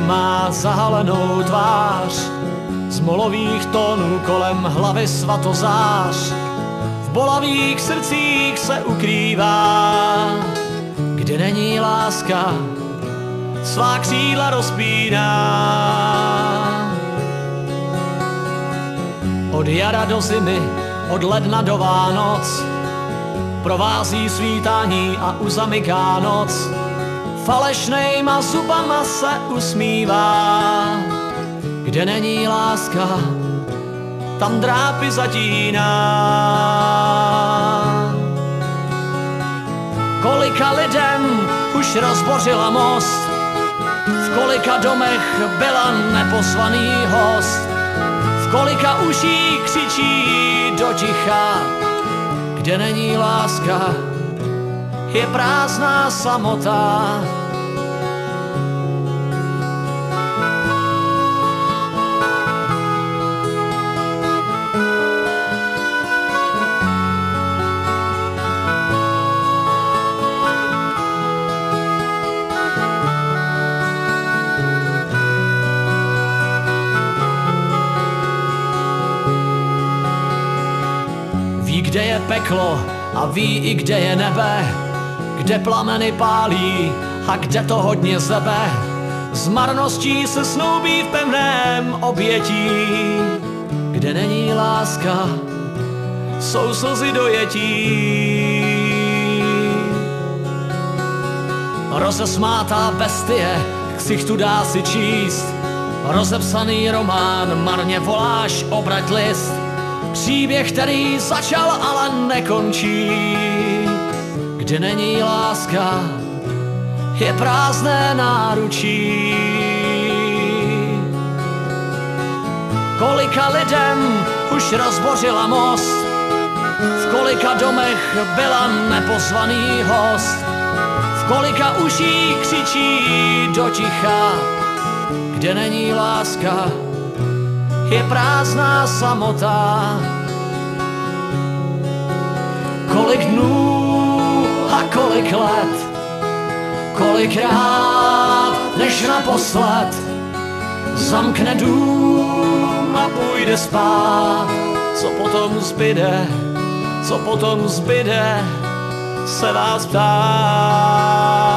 má zahalenou tvář, z molových tónů kolem hlavy svatozář, v bolavých srdcích se ukrývá, kde není láska, svá křídla rozpíná. Od jara do zimy, od ledna do Vánoc, provází svítání a uzamyká noc. Falešnejma zubama se usmívá, kde není láska, tam drápy zatíná. Kolika lidem už rozbořila most, v kolika domech byla nepozvaný host, v kolika uší křičí do ticha, kde není láska, je prázdná samota. Ví, kde je peklo a ví i kde je nebe, kde plameny pálí a kde to hodně zebe. S marností se snoubí v pevném obětí, kde není láska, jsou slzy dojetí. Rozesmátá bestie, ksichtu dá si číst, rozepsaný román, marně voláš, obrať list. Příběh, který začal, ale nekončí, kde není láska, je prázdné náručí. Kolika lidem už rozbořila most, v kolika domech byla nepozvaný host, v kolika uší křičí do ticha, kde není láska, je prázdná samota. Kolik dnů a kolik let, kolikrát než naposled zamkne dům a půjde spát. Co potom zbyde, co potom zbyde, se vás ptát.